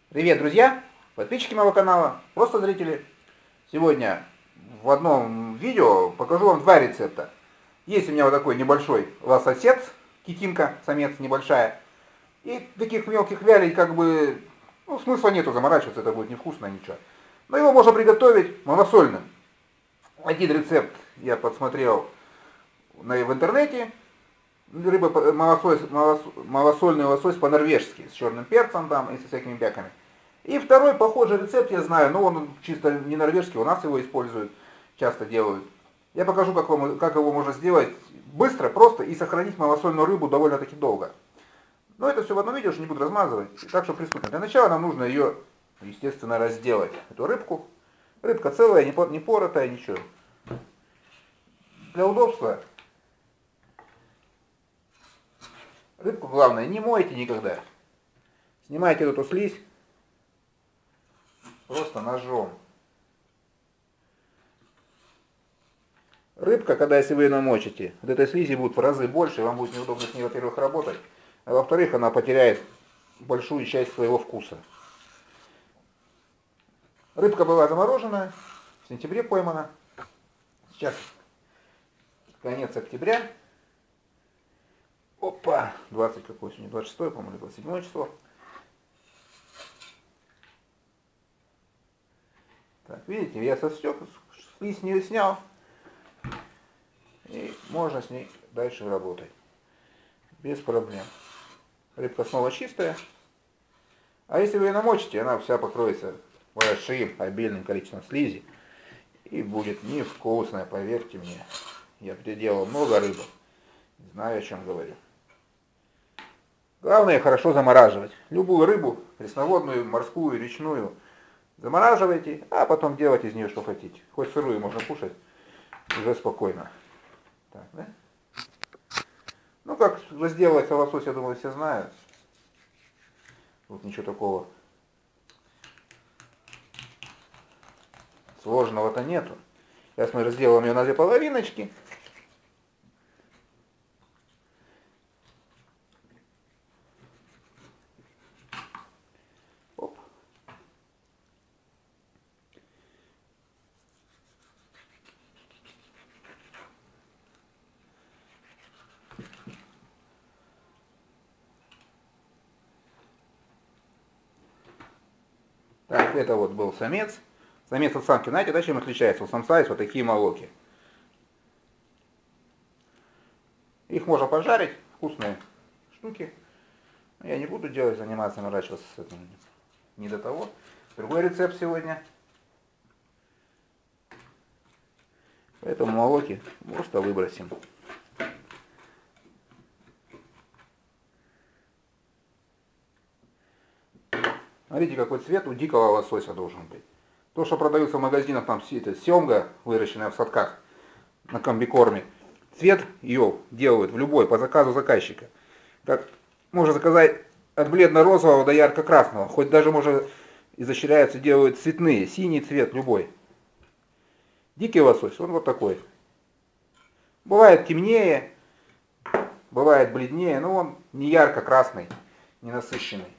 Привет, друзья, подписчики моего канала, просто зрители. Сегодня в одном видео покажу вам два рецепта. Есть у меня вот такой небольшой лососец, китинка, самец небольшая. И таких мелких вялей смысла нету заморачиваться, это будет невкусно, ничего. Но его можно приготовить малосольным. Один рецепт я подсмотрел в интернете. Малосольный лосось по-норвежски, с черным перцем там и со всякими бяками. И второй похожий рецепт я знаю, но он чисто не норвежский, у нас его используют, часто делают. Я покажу, как его можно сделать быстро, просто и сохранить малосольную рыбу довольно-таки долго. Но это все в одном видео, что не буду размазывать, так что приступим. Для начала нам нужно ее, естественно, разделать, эту рыбку. Рыбка целая, не поротая, ничего. Для удобства рыбку, главное, не мойте никогда. Снимайте эту слизь просто ножом. Рыбка, если вы ее намочите, вот этой слизи будет в разы больше, вам будет неудобно с ней, во-первых, работать, а во-вторых, она потеряет большую часть своего вкуса. Рыбка была замороженная, в сентябре поймана. Сейчас конец октября. Опа, 20 какое сегодня, 26, по-моему, 27 число. Так, видите, я состек, слизь с нее снял. И можно с ней дальше работать. Без проблем. Рыбка снова чистая. А если вы ее намочите, она вся покроется большим, обильным количеством слизи. И будет невкусная, поверьте мне. Я переделал много рыбы. Знаю, о чем говорю. Главное хорошо замораживать. Любую рыбу, пресноводную, морскую, речную, замораживайте, а потом делать из нее что хотите. Хоть сырую можно кушать уже спокойно. Так, да? Ну, как разделывать лосось, я думаю, все знают. Тут ничего такого сложного-то нету. Сейчас мы разделаем ее на две половиночки. Оп. Так, это вот был самец. Самец от самки, знаете, да, чем отличается? У самца есть вот такие молоки. Их можно пожарить, вкусные штуки. Но я не буду заниматься, наращиваться с этим. Не до того. Другой рецепт сегодня. Поэтому молоки просто выбросим. Смотрите, какой цвет у дикого лосося должен быть. То, что продается в магазинах, там семга, выращенная в садках на комбикорме, цвет ее делают в любой, по заказу заказчика. Как можно заказать от бледно-розового до ярко-красного. Хоть даже можно изощряются, делают цветные, синий цвет любой. Дикий лосось, он вот такой. Бывает темнее, бывает бледнее, но он не ярко-красный, не насыщенный.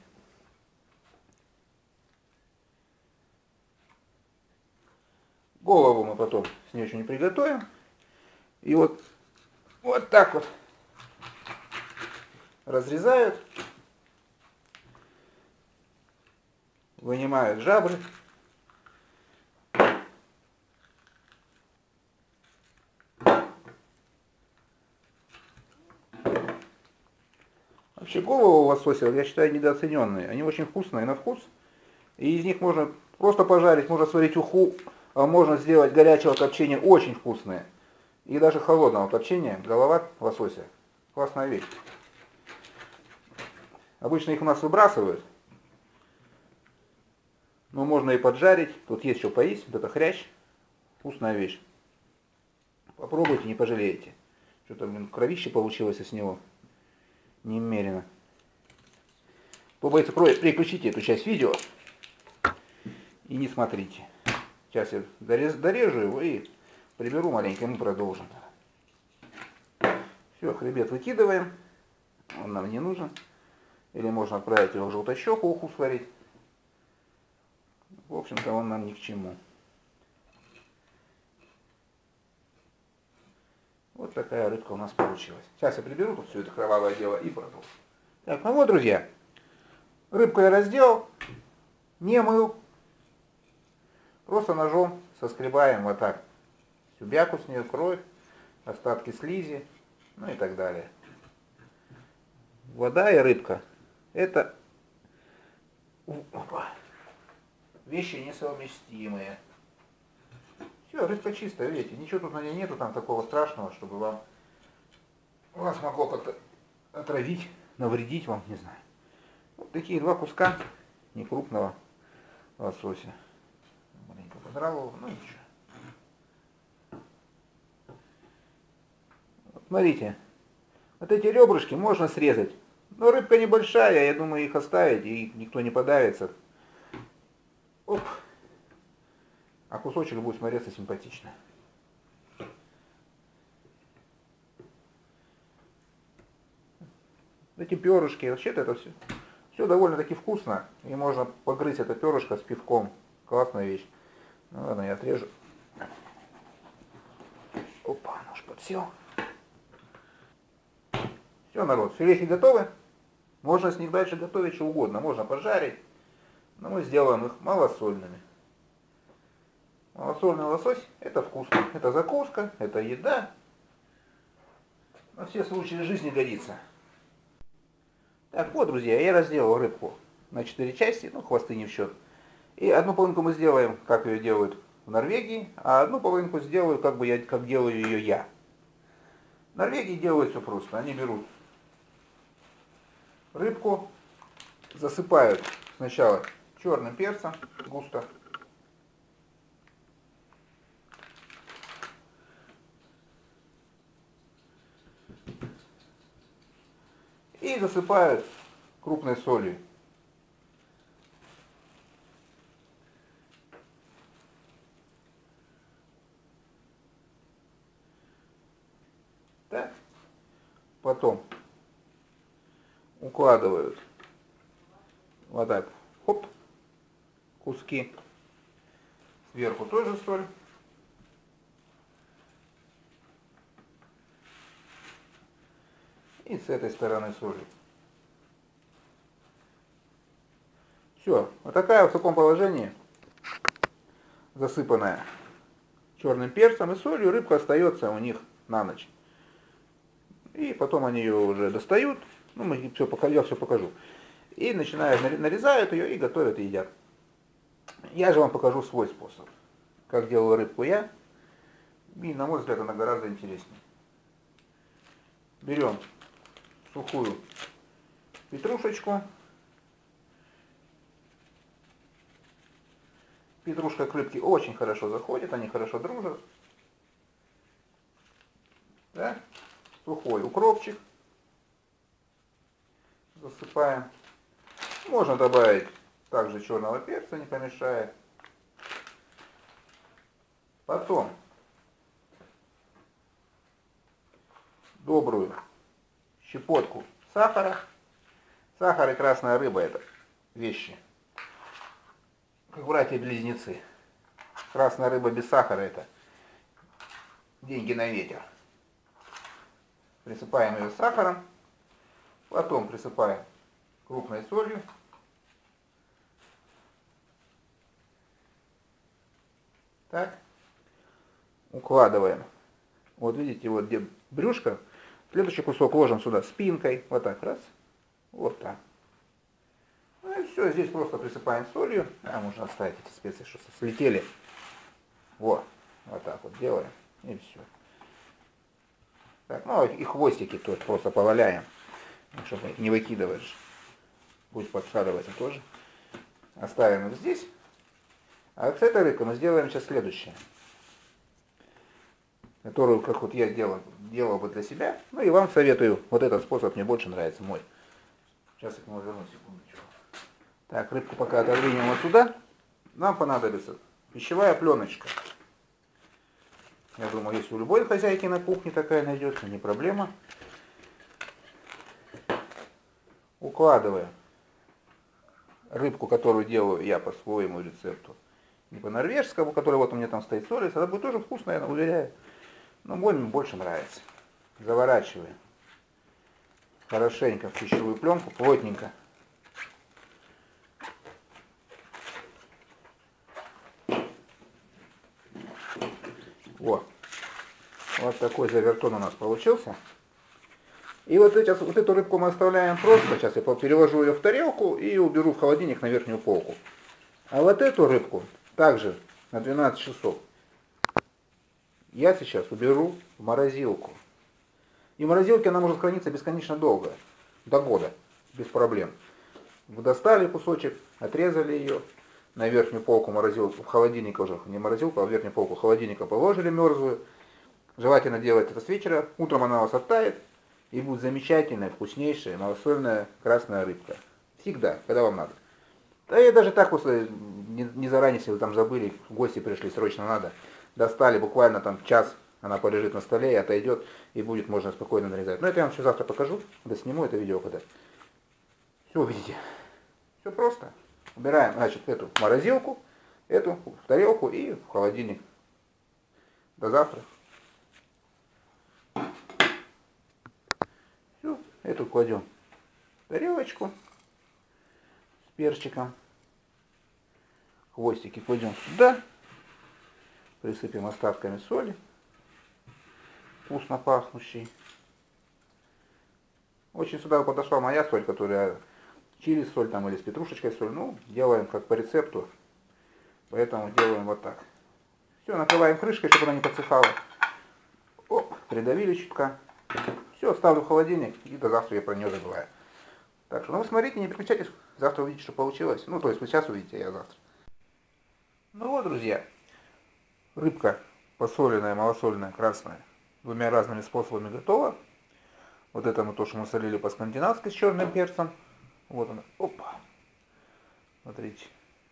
Голову мы потом с ней еще не приготовим. И вот так вот разрезают, вынимают жабры. Вообще голову лосося, я считаю, недооцененные. Они очень вкусные на вкус. И из них можно просто пожарить, можно сварить уху, а можно сделать горячего копчения очень вкусное. И даже холодного копчения, голова лосося. Классная вещь. Обычно их у нас выбрасывают. Но можно и поджарить. Тут есть что поесть. Вот это хрящ. Вкусная вещь. Попробуйте, не пожалеете. Что-то, кровище получилось с него. Немерено. Попробуйте, переключите эту часть видео. И не смотрите. Сейчас я дорежу его и приберу маленько, и мы продолжим. Все, хребет выкидываем. Он нам не нужен. Или можно отправить его в желтощеку уху сварить. В общем-то, он нам ни к чему. Вот такая рыбка у нас получилась. Сейчас я приберу тут все это кровавое дело и продолжу. Так, ну вот, друзья. Рыбку я разделал, не мыл. Просто ножом соскребаем вот так всю бяку с нее, кровь, остатки слизи, ну и так далее. Вода и рыбка — это вещи несовместимые. Все, рыбка чистая, видите, ничего тут на ней нету там такого страшного, чтобы вас могло как-то отравить, навредить вам, не знаю. Вот такие два куска некрупного лосося. Маленько подрал, ну ничего. Вот смотрите, вот эти ребрышки можно срезать. Но рыбка небольшая, я думаю, их оставить, и никто не подавится. Оп. А кусочек будет смотреться симпатично. Эти перышки, вообще-то это все довольно-таки вкусно. И можно погрызть это перышко с пивком. Классная вещь. Ну ладно, я отрежу. Опа, нож подсел. Все, народ, филейки готовы. Можно с них дальше готовить что угодно. Можно пожарить. Но мы сделаем их малосольными. Малосольный лосось — это вкусно. Это закуска, это еда. На все случаи жизни годится. Так вот, друзья, я разделал рыбку на 4 части, ну, хвосты не в счет. И одну половинку мы сделаем, как ее делают в Норвегии, а одну половинку сделаю, как делаю ее я. В Норвегии делают все просто. Они берут рыбку, засыпают сначала черным перцем густо. И засыпают крупной солью. Так. Потом укладывают вот так, хоп, куски. Сверху тоже соль. И с этой стороны солью. Все, вот такая в таком положении, засыпанная черным перцем и солью, рыбка остается у них на ночь. И потом они ее уже достают, ну, я все покажу. И начинают, нарезают ее и готовят и едят. Я же вам покажу свой способ, как делаю рыбку я. И, на мой взгляд, она гораздо интереснее. Берем сухую петрушечку. Петрушка к рыбке очень хорошо заходит, они хорошо дружат. Да? Сухой укропчик. Засыпаем. Можно добавить также черного перца, не помешает. Потом добрую щепотку сахара. Сахар и красная рыба — это вещи как братья-близнецы. Красная рыба без сахара — это деньги на ветер. Присыпаем ее сахаром, потом присыпаем крупной солью. Так, укладываем. Вот видите, вот где брюшко, следующий кусок ложим сюда спинкой, вот так, раз, вот так. Ну и все, здесь просто присыпаем солью. Можно оставить эти специи, что слетели. Вот так вот делаем, и все. Так, ну и хвостики тоже просто поваляем, чтобы их не выкидываешь. Будет подкрадываться тоже. Оставим их здесь. А с этой рыбкой мы сделаем сейчас следующее. Которую, как вот я делал бы для себя. Ну и вам советую. Вот этот способ мне больше нравится, мой. Сейчас я к нему вернусь, секундочку. Так, рыбку пока отодвинем вот сюда. Нам понадобится пищевая пленочка. Я думаю, если у любой хозяйки на кухне такая найдется, не проблема. Укладываем рыбку, которую делаю я по своему рецепту, не по норвежскому, который вот у меня там стоит соль, это будет тоже вкусно, я уверяю. Но мой мне больше нравится. Заворачиваем хорошенько в пищевую пленку, плотненько. Вот. Вот такой завертон у нас получился. И вот, сейчас, вот эту рыбку мы оставляем просто. Сейчас я переложу ее в тарелку и уберу в холодильник на верхнюю полку. А вот эту рыбку также на 12 часов я сейчас уберу в морозилку. И в морозилке она может храниться бесконечно долго. До года. Без проблем. Вы достали кусочек, отрезали ее. На верхнюю полку морозилку, в холодильник уже, не морозилку, а в верхнюю полку холодильника положили мерзлую. Желательно делать это с вечера. Утром она у вас оттает. И будет замечательная, вкуснейшая, малосольная красная рыбка. Всегда, когда вам надо. Да и даже так, после, не заранее, если вы там забыли, гости пришли, срочно надо. Достали, буквально там час, она полежит на столе и отойдет, и будет можно спокойно нарезать. Но это я вам еще завтра покажу, когда сниму это видео, когда. Все увидите. Все просто. Убираем, значит, эту в морозилку, эту в тарелку и в холодильник. До завтра. Все, эту кладем в тарелочку с перчиком. Хвостики кладем сюда. Присыпем остатками соли. Вкусно пахнущей. Очень сюда подошла моя соль, которая чили соль там или с петрушечкой соль. Ну, делаем как по рецепту. Поэтому делаем вот так. Все, накрываем крышкой, чтобы она не подсыхала. Оп, придавили чутка. Все, ставлю в холодильник и до завтра я про нее забываю. Так что, ну вы смотрите, не переключайтесь. Завтра увидите, что получилось. Ну, то есть вы сейчас увидите, а я завтра. Ну вот, друзья. Рыбка посоленная, малосольная, красная. Двумя разными способами готова. Вот это мы то, что мы солили по-скандинавски с черным перцем. Вот она. Опа. Смотрите.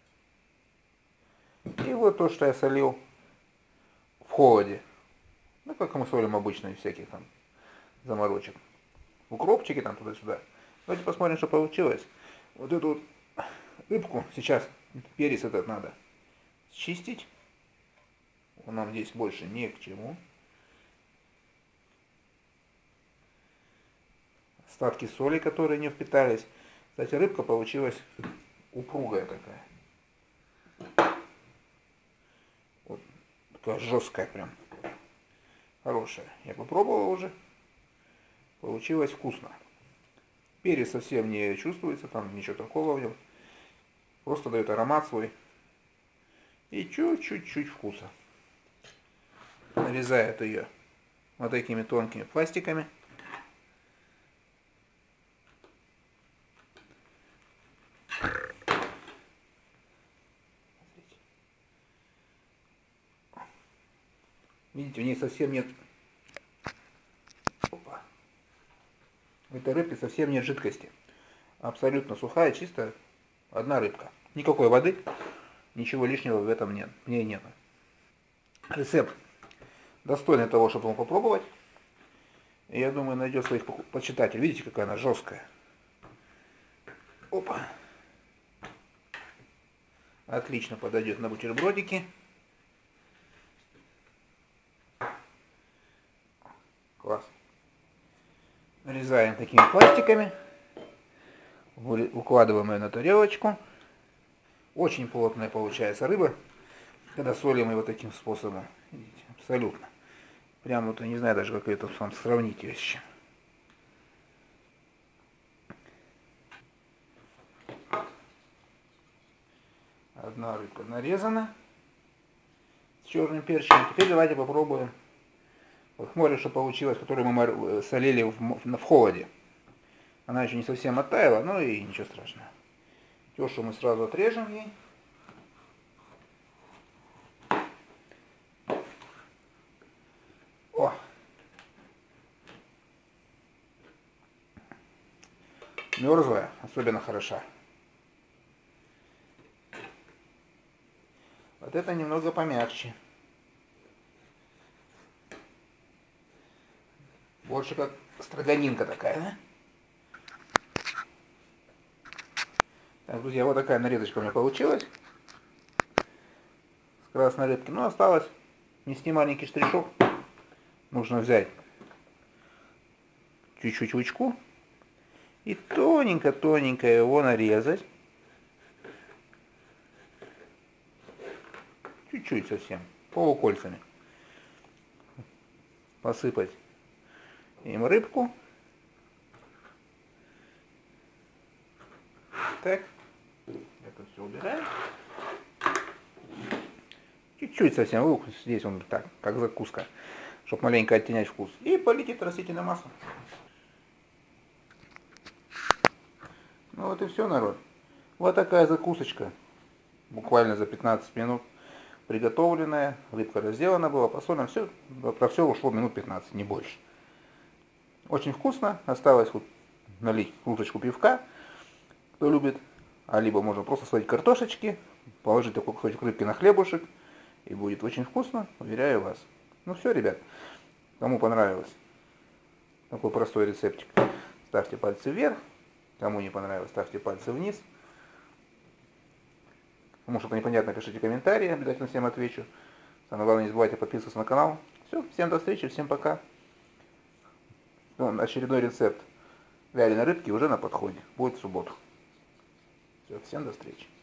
И вот то, что я солил в холоде. Ну, как мы солим обычно из всяких там заморочек. Укропчики там туда-сюда. Давайте посмотрим, что получилось. Вот эту вот рыбку сейчас, перец этот надо счистить. Он нам здесь больше ни к чему. Остатки соли, которые не впитались. Кстати, рыбка получилась упругая такая. Вот такая жесткая прям. Хорошая. Я попробовал уже. Получилось вкусно. Перец совсем не чувствуется, там ничего такого в нем. Просто дает аромат свой. И чуть-чуть вкуса. Нарезает ее вот такими тонкими пластиками. Видите, у нее совсем нет... Опа. В этой рыбке совсем нет жидкости. Абсолютно сухая, чистая, одна рыбка. Никакой воды, ничего лишнего в этом нет. В ней нет. Рецепт достойный того, чтобы его попробовать. И я думаю, найдет своих почитателей. Видите, какая она жесткая. Опа. Отлично подойдет на бутербродики. Класс. Нарезаем такими пластиками. Укладываем ее на тарелочку. Очень плотная получается рыба, когда солим ее вот таким способом. Видите, абсолютно. Прям вот я не знаю даже, как это вам сравнить ее с чем. Одна рыбка нарезана с черным перчиком. Теперь давайте попробуем. Вот смотрим, что получилось, которую мы солили в холоде. Она еще не совсем оттаяла, но и ничего страшного. Тешу мы сразу отрежем ей. О! Мерзлая, особенно хороша. Вот это немного помягче. Больше как строганинка такая, да? Так, друзья, вот такая нарезочка у меня получилась с красной рыбки. Ну, осталось нести маленький штришок. Нужно взять чуть-чуть лучку и тоненько-тоненько его нарезать. Чуть-чуть совсем, полукольцами. Посыпать им рыбку. Так, это все убираем. Чуть-чуть совсем лук, здесь он так, как закуска, чтобы маленько оттенять вкус. И полетит растительное масло. Ну вот и все, народ. Вот такая закусочка. Буквально за 15 минут приготовленная. Рыбка разделана была, посолена. Все, про все ушло минут 15, не больше. Очень вкусно. Осталось вот налить кружечку пивка, кто любит. А либо можно просто сварить картошечки, положить такой кусочек рыбки на хлебушек. И будет очень вкусно, уверяю вас. Ну все, ребят. Кому понравилось такой простой рецептик, ставьте пальцы вверх. Кому не понравилось, ставьте пальцы вниз. Кому что-то непонятно, пишите комментарии, обязательно всем отвечу. Самое главное, не забывайте подписываться на канал. Все, всем до встречи, всем пока. Очередной рецепт вяленой рыбки уже на подходе. Будет в субботу. Все, всем до встречи.